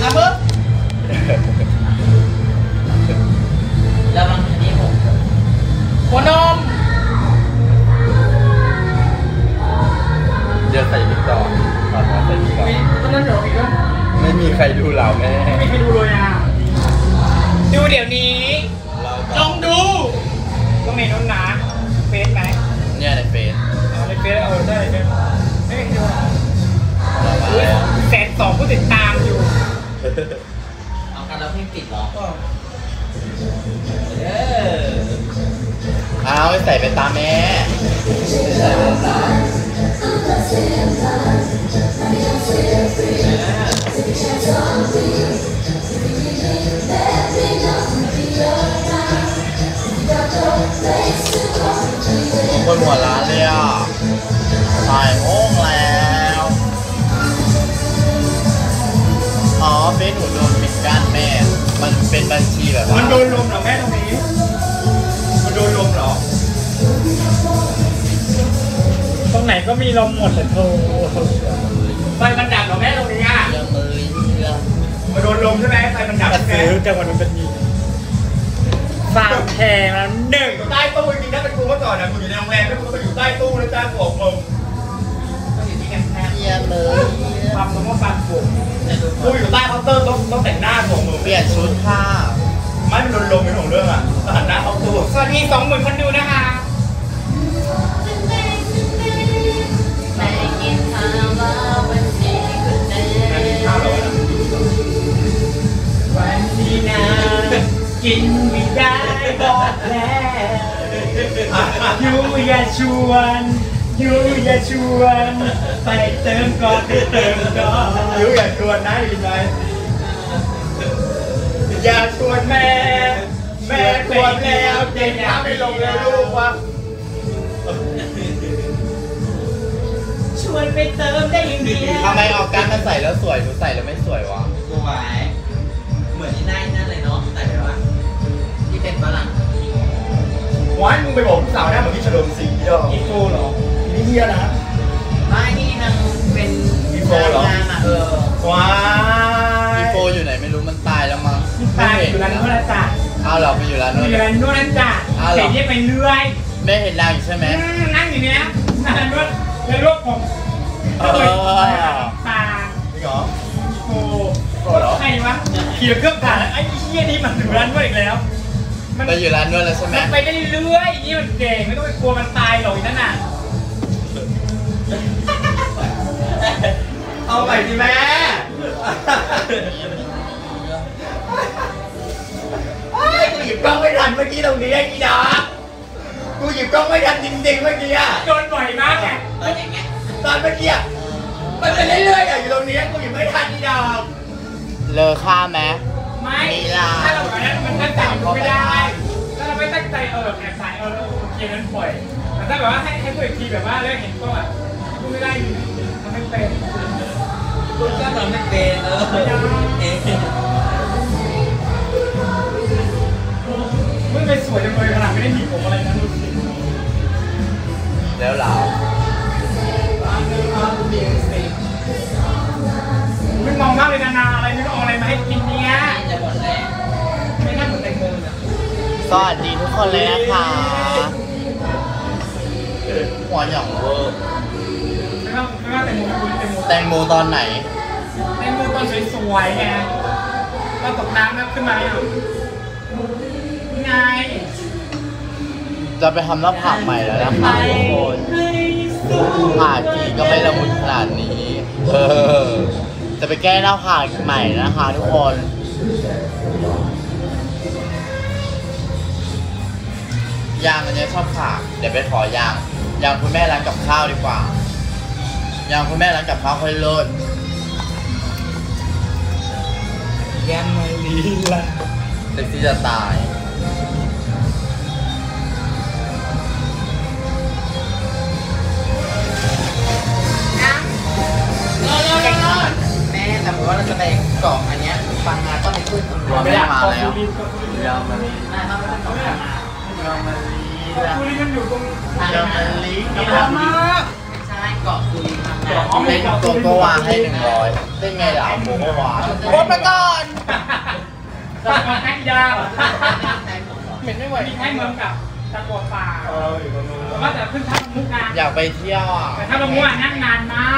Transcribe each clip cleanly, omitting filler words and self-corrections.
มาเพิ่มแล้วบางทีนี้ผมหัวนมเดี๋ยวใส่บิ๊กต่อตอนนั้นใส่บิ๊กต่อตอนนั้นเดี๋ยวอีกแล้วไม่มีใครดูเราแม่ไม่มีใครดูเลยอ่ะดูเดี๋ยวนี้ลองดูก็มีน้นนะเฟซไหมเนี่ยในเฟซในเฟซได้ในเฟซไม่ดู100,002ผู้ติดตามอยู่เอากันแล้วเพิ่งติดหรอเอาใส่ไปตามแม่ใส่ไปตามคนหัวร้านเลยอ่ะถ่ายโอ่งแล้วอ๋อเฟซหนูโดนปิดกั้นแม่มันเป็นบัญชีแบบมันโดนลมเหรอแม่ตรงนี้มันโดนลมเหรอตรงไหนก็มีลมหมดแต่โธ่ไฟมันดับเหรอแม่ตรงนี้อ่ะมันโดนลมใช่ไหมไฟมันดับใช่ไหมจังหวะมันเป็นนี้ฟางแพงแล้วหนึ่งใต้ตู้จริงๆถ้าเป็นกูเมื่อก่อนนะกูอยู่ในโรงแรมแล้วกูก็ไปอยู่ใต้ตู้แล้วจ้างกูออกลมต้องอยู่ที่แคมป์แพงเลยทำคำว่าฟางกูอยู่ใต้เคาน์เตอร์ต้องแต่งหน้าของมึงเปลี่ยนชุดค่ะไม่เป็นลมเป็นของเรื่องอ่ะหันหน้าเข้าตู้สวัสดี20,000 คนดูนะคะไม่กินข้าวแล้ววันนี้ก็เดินข้าวแล้ววันนี้นะกินไม่ได้บอกแล้วยูอย่าชวนไปเติมก่อนยูอย่าชวนนะยินไหมอย่าชวนแม่ชวนแล้วเจนน้ำไม่ลงแล้วลูกวะชวนไปเติมได้ยังไงทำไมออกการมาใส่แล้วสวยหนูใส่แล้วไม่สวยวะสวยเหมือนที่ได้นั่นเลยเนาะใส่ไปวะที่เป็นฝรั่งว้ายมึงไปบอกผู้สาวได้เหมือนที่เฉลิมศรีเหรออีโฟเหรอนี่เฮียนะไม่นี่นางเป็นอีโฟเหรอว้ายอีโฟอยู่ไหนไม่รู้มันตายแล้วมั้งตายอยู่ร้านนู้นจ้ะอ้าวเราไปอยู่ร้านนู้นอยู่ร้านนู้นนั่นจ้ะเสร็จที่ไปเรื่อยไม่เห็นนางอยู่ใช่ไหมนั่งอยู่เนี้ยร้านนู้นแล้วลูกผมปลาจริงเหรอโอ้เหรอใครวะเขี่ยเครื่องถ่านไอ้เหี้ยนี่มันอยู่ร้านนู้นอีกแล้วไปอยู่ร้านนู้นแล้วใช่ไหมไปได้เรื่อยๆนี่มันเก่งไม่ต้องไปกลัวมันตายหรอกนั่นน่ะเอาไปดิแม่กูหยิบกล้องไม่ทันเมื่อกี้ตรงนี้ไอ้กีดากูหยิบกล้องไม่ทันจริงๆเมื่อกี้อ่ะโดนบ่อยมากไงตอนเมื่อกี้มันไปเรื่อยๆอยู่ตรงนี้กูหยิบไม่ทันกีดาเลอค่าไหมไม่ถ้าเราแบบนั้นมันตั้งใจไม่ได้ถ้าเราไม่ตั้งใจแอบสายโอเคนั้นปล่อยแต่ถ้าแบบว่าให้ตัวอีกทีแบบว่าเรื่องเห็นก็แบบกูไม่ได้ทำไม่เป็นกูก็ทำไม่เป็นมึงไปสวยจังเลยขนาดไม่ได้หนีผมอะไรนะดูสิแล้วเรามึงมองมากเลยนาอะไรไม่ต้องเอาอะไรมาให้กินเนี้ยจะหมดแล้วไม่น่าเหมือนแตงโมนะสวัสดีทุกคนเลยนะคะหัวหย่องเวอร์ไม่ว่าแตงโมตอนไหนแตงโมตอนสวยๆไงตอนตกน้ำแล้วขึ้นมาไงจะไปทำหน้าผากใหม่แล้วนะคะทุกคนผากกีก็ไม่ละมุนขนาดนี้จะไปแก้หน้าผากใหม่นะคะทุกคนยางอันนี้ชอบผากเดี๋ยวไปขอยางคุณแม่ร้านกับข้าวดีกว่ายางคุณแม่ร้านกับข้าวค่อยเลิศแกมมาลีละเซ็กซี่จะตายแม่แต่ว่าเราจะไปเกาะอันเนี้ยฟังงานต้องไปขึ้นไม่ได้มาแล้วยาวมาลีน่าต้องไปขึ้นเกาะฟังงานยาวมาลีคุยกันอยู่ตรงยาวมาลียาวมากใช่กเกาะคุยทำงานเล่นโกโกวาให้100เล่นไงล่ะโกโกวาโอนมาก่อนตะกอนแค่ยาวเหม็นไม่ไหวมีให้เมืองกับตะกัวป่าว่าแต่ขึ้นท่ามุกนะอยากไปเที่ยวอ่ะแต่ถ้าลงมุกนั่งนานมาก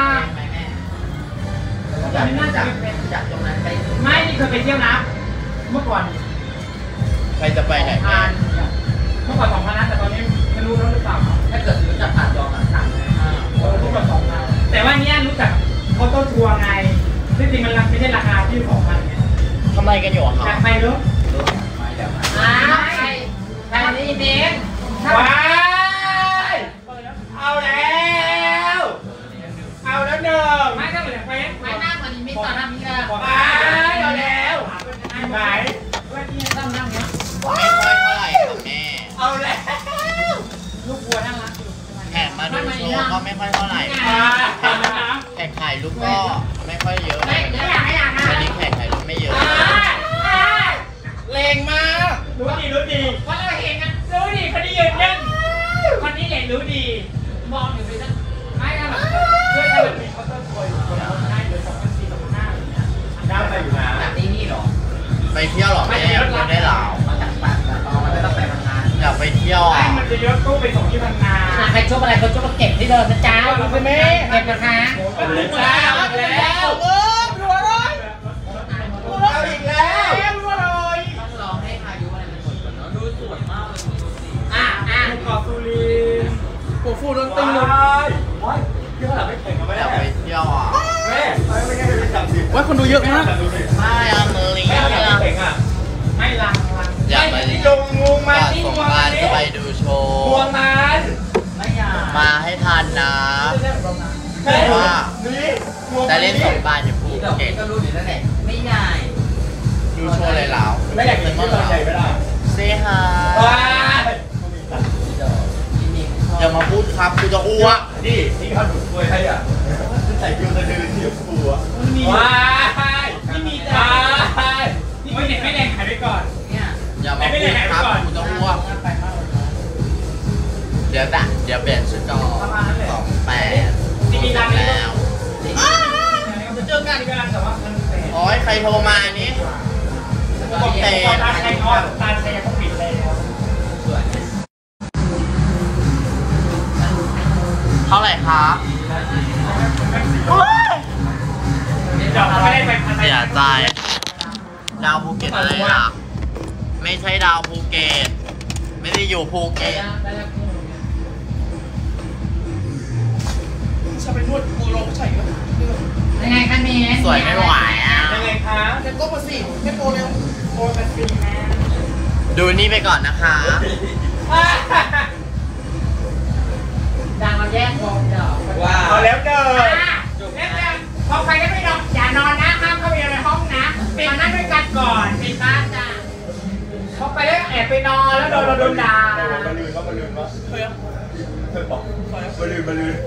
จากตรงนั้นไปไม่นี่เคยไปเที่ยวนะเมื่อก่อนใครจะไปไหนเมื่อก่อน2,000นะแต่ตอนนี้ไม่รู้แล้วหรือเปล่าถ้าเกิดรู้จักผ่านจองต่างรู้ก่อน2,000แต่ว่าเนี้ยรู้จักโฟโต้ทัวร์ไงที่จริงมันไม่ใช่ราคาที่2,000เนี่ยทำไมกันอยู่อ่ะอยากไปรู้ไม่เดี๋ยวมาใครนี่เน้นว้ายเอาแล้วเอาแล้วหนึ่งไม่ถ้าเหมือนเฟซไม่น่าเหมือนมิสตอร์ทำนี่ละว้ายเอาแล้วไหนต้องนั่งเนี้ยไม่ค่อยเท่าไหร่ค่ะแม่เอาแล้วลูกวัวน่ารักอยู่แขกมาดูโชว์ก็ไม่ค่อยเท่าไหร่แขกถ่ายรูปก็ไม่ค่อยเยอะไม่อยากนะวันนี้แขกถ่ายรูปไม่เยอะเลงมากรู้ดีเพราะเราเห็นกันรู้ดีคนนี้ยืนยันคนนี้เห็นรู้ดีมองอยู่ไปนั่นไม่ครับช่วยถ้าแบบมีเคาน์เตอร์คอยคนละคนได้เดือน2,400 2,500อะไรเงี้ยได้ไปอยู่นะจากที่นี่หรอไปเที่ยวหรอแม่ยังได้เหล่ามาจากปากตอมันไม่ต้องไปทำงานอยากไปเที่ยวไอ้อ่ะมันจะยกตู้ไปส่งที่พังงาใครชอบอะไรเขาชอบเก็บที่เดิมนะจ๊ะเราไปแม่เก็บนะคะแล้วรัวเลยเอาอีกแล้วรัวเลยต้องรอให้พายุอะไรมันหมดก่อนเนาะดูสวยมากเลยเกาะสุรินทร์ปูฟูโดนตึงเลยพี่เขาหลับไม่แข็งกันไหมอยากไปเที่ยวอ่ะแม่ไม่แค่ไปจับดิว่าคนดูเยอะมากไม่อะเมอร์ลีแม่หลับไม่แข็งอ่ะไม่ลังอยากไปลงงูมาก่อนที่สงงูกมารานต์จะไปดูโชว์ตัวมันไม่อยากมาให้ทันนะว่าจะเล่นสงกรานต์อยู่ภูดอกเก็ตก็รู้อยู่แล้วแหละไม่ใหญ่ดูโชว์เลยเหลาไม่อยากเห็นที่ตอนใหญ่ไม่ได้เซฮาว้าอย่ามาพูดครับกูจะอ้วกนี่ที่เขาดูมวยไทยอ่ะใส่ฟิวตะดือที่ฟูอ่ะว้ายไม่มีจ้าไม่เด็กไม่แรงหายไปก่อนเนี่ยอย่ามาพูดครับกูจะอ้วกไปมากเลยเดี๋ยวเปลี่ยนชุดก่อน28 มีร้านนี้แล้วจะเจอกันอีกแล้วแต่ว่ามันแปลกโอ้ยใครโทรมานี่บอกเตะตาใครออนตาใครเขาปิดแล้วสวยเท่าไหร่ครับเดี๋ยวไม่ได้ไปพัทเสียายใจ ดาวภูเก็ตอะไรล่ะ ไม่ใช่ดาวภูเก็ต ไม่ได้อยู่ภูเก็ตจะไปนวดกูลงใส่ก็ยังไงคะเมย์สวยไม่ไหวอ่ะยังไงคะเดี๋ยวก็มาสิให้โปรเร็วโปรเป็นปีแม่ดูนี่ไปก่อนนะคะดังเราแยกวงเดี๋ยวว้าวเอาแล้วเดินพอไปก็ไม่นอนอย่านอนนะห้ามเข้าไปในห้องนะมานั่งด้วยกันก่อนปิดบ้านจ้าพอไปแล้วแอบไปนอนแล้วโดนด่ามาลืมว่าเฮ้ยเธอบอกมาลืม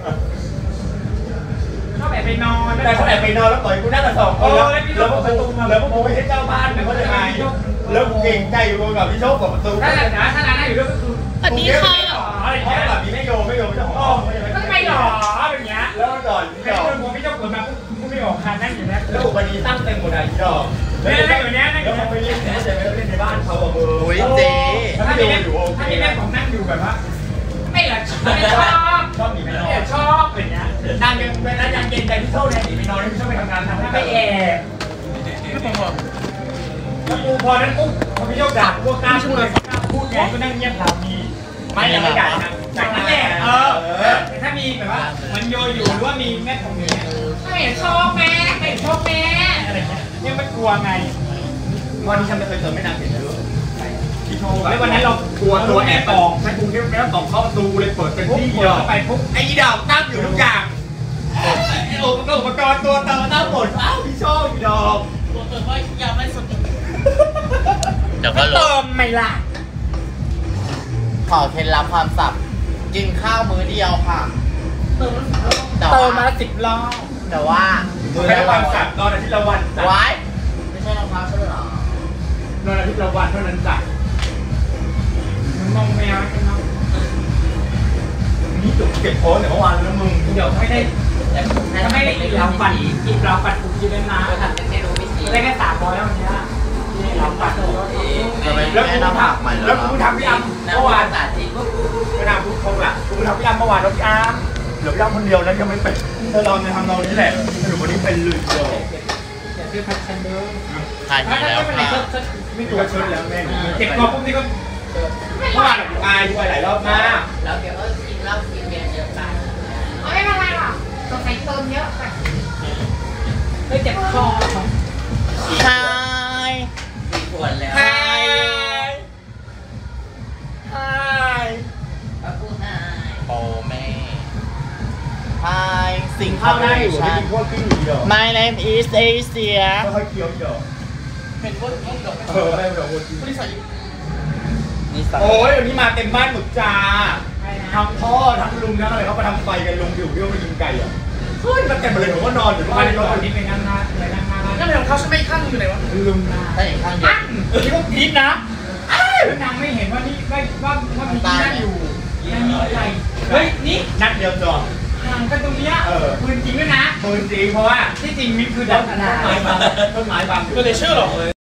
เขาแอบไปนอนแต่เขาแอบไปนอนแล้วปล่อยกูนั่งกับ2 คนแล้วประตูแล้วพวกกูไม่ใช่เจ้าบ้านเขาจะไงแล้วเก่งใจอยู่กับพี่โชคกับประตูถ้าร้านอยู่ด้วยก็คือสวัสดีค่ะอะไรอย่างเงี้ยแบบนี้ไม่โยไม่ใช่ห้องก็ไม่หรออย่างเงี้ยแล้วก่อนพี่เจ้าเกิดมาปุ๊บไม่ออกคานนั่งอยู่นะแล้ววันนี้ตั้งเต็มหมดเลยพี่ดอกนั่งอยู่เนี้ยแล้วเขาไปเล่นเนี่ยจะไปเล่นในบ้านเขาแบบโอ้ยเจ๊ถ้าพี่แม่ผมนั่งอยู่แบบว่าไม่หรอกชอบหนีไปนอนชอบอย่างเงี้ยนางยังเวลายังเย็นใจพี่โชคเนี่ยหนีไปนอนพี่โชคไปทำงานทำหน้าไม่แอบแล้วกูพอนั้นปุ๊บพอพี่โชคด่าพวกกล้าพูดเลยพูดไงก็นั่งเงียบเรามีไม่ยังไม่ด่าจากนั้นแหละแต่ถ้ามีแบบว่ามันโยอยู่หรือว่ามีแม่ของนี้ไม่ชอบแม่ไม่ชอบแม่อะไรเงี้ยยังไม่กลัวไงวันนี้ฉันไม่เคยเจอแม่นางเห็นเลยแล้ววันนั้นเรากลัวตัวแอบตองแม่กรุงเทพแม่ตองเข้าประตูเลยเปิดเป็นที่เดียวไปปุ๊บไอ้ดอกตั้งอยู่ทุกอย่างอุปกรณ์ตัวเติมตั้งหมดอ้าวพี่โชคดอกตัวเติมว่ายังไม่สนเดี๋ยวก็ลเติงมไม่ล่ะขอเคล็ดลับความสับ กินข้าวมื้อเดียวค่ะเติมมา10 รอบแต่ว่าไม่ได้ความสับนอนอาทิตย์ละวันจ้ะไว้ไม่ใช่รองเท้าใช่หรอนอนอาทิตย์ละวันเท่านั้นจ้ะมองแมวกันเนาะนี่ตเก็บโพสแต่เมื่อวานแล้วมึงเดี๋ยวไม่ได้ถ้าไม่ได้เราปั่นเราปั่นกูกินแล้วนะเราทำเป็นเมนูพิเศษได้แค่300แล้ววันนี้เราปั่นแล้วกูทำพี่อัมเมื่อวานสาธิตไม่ทำทุกคนล่ะกูทำพี่อัมเมื่อวานแล้วพี่อัมเหลือพี่อัมคนเดียวนั้นยังไม่เป็นเราจะทำเรานี้แหละสรุปวันนี้เป็นลุยโจชื่อพัชชันเดอร์ถ่ายดีแล้วค่ะไม่ตัวชุดแล้วแม่เก็บตัวปุ๊บนี่ก็เมื่อวานกูอายดูหลายรอบมากแล้วเดี๋ยวกินเหล้ากินเบียร์เยอะไปไม่เป็นไรหรอกสงสัยเติมเยอะไปเฮ้ยเจ็บคอใช่ 4 ขวดแล้วไฮไฮก็พูดได้โอ้แม่ Hi สิ่งข้าวได้อยู่ฉัไม่นกินพวกกิ้งอยู่เดียว My name is Asia ไม่ค่อยเคี้ยวเดียวเป็นพวกพวกดอกไม่เป็นพวกกิ้งนี่สักโอ้ยวันนี้มาเต็มบ้านหมึกจ้าทั้งพ่อทั้งลุงทั้งอะไรเขาไปทำไฟกันลุงอยู่เบี้ยวไปยิงไก่อ่ะเฮ้ยมาเต็มหมดเลยผมก็นอนอยู่บ้านนอนนี่ไปนั่งหน้าไปนั่งหน้าก็เลยของเขาใช่ไหมข้างอยู่ไหนวะลุงถ้าอย่างข้างเดียวนี่ก็พีดนะแล้วนางไม่เห็นว่านี่ว่ามีที่นั่งอยู่ยังมีใครเฮ้ยนี่นัดเดียวจอดห่างกันตรงเนี้ยปืนจริงด้วยนะปืนจริงเพราะว่าที่จริงมินคือต้นไม้บางก็เลยเชื่อหรอกเลย